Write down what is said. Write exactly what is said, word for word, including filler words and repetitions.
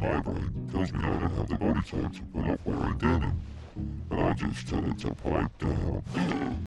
my brain tells me I don't have the body type to put up wearing denim. And I just tell it to pipe down.